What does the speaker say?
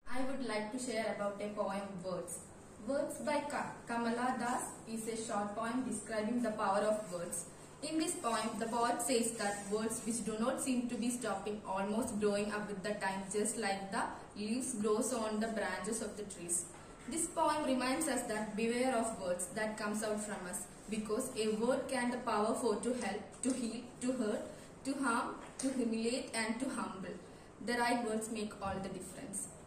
I would like to share about a poem, Words. Words by Kamala Das is a short poem describing the power of words. In this poem, the poet says that words which do not seem to be stopping, almost growing up with the time, just like the leaves grows on the branches of the trees. This poem reminds us that beware of words that comes out from us, because a word can the power for to help, to heal, to hurt, to harm, to humiliate and to humble. The right words make all the difference.